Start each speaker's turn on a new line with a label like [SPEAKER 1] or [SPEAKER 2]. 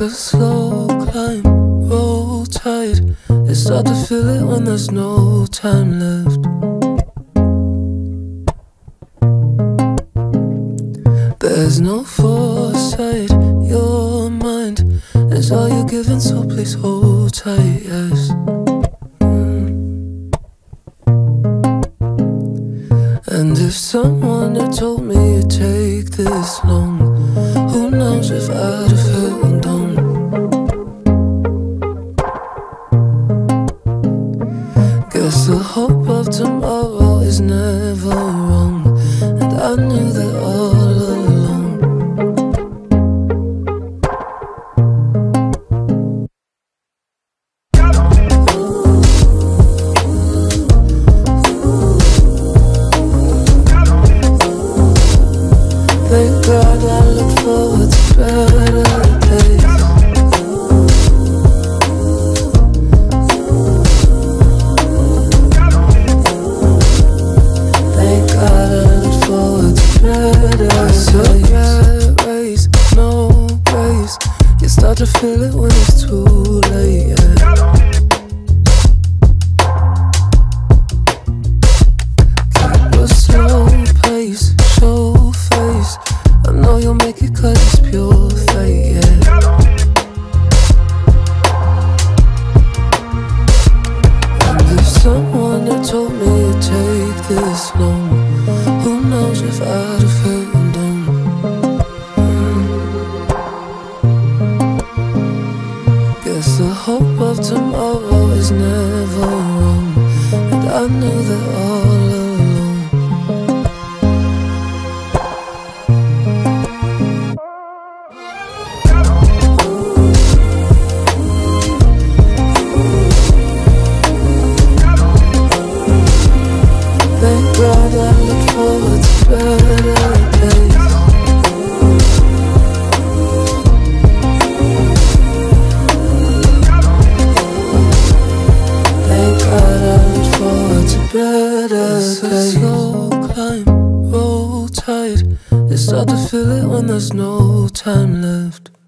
[SPEAKER 1] a slow climb, roll tight. You start to feel it when there's no time left. There's no foresight, your mind is all you're given, so please hold tight, yes. And if someone had told me it'd take this long, who knows if I'd have held on. Guess the hope of tomorrow is never wrong, and I knew that all along. Thank God I look forward to better days. Thank God I look forward to better days. So rat race, no grace. You start to feel it when it's too late, yeah. Keep a slow pace, show face. I know you'll make it 'cause it's pure fate, yeah. And if someone had told me it'd take this long, who knows if I'd have held on. Guess the hope of tomorrow is never wrong, and I knew that all along. Thank God I look forward to better days. Thank God I look forward to better days. It's a slow climb, roll tight. You start to feel it when there's no time left.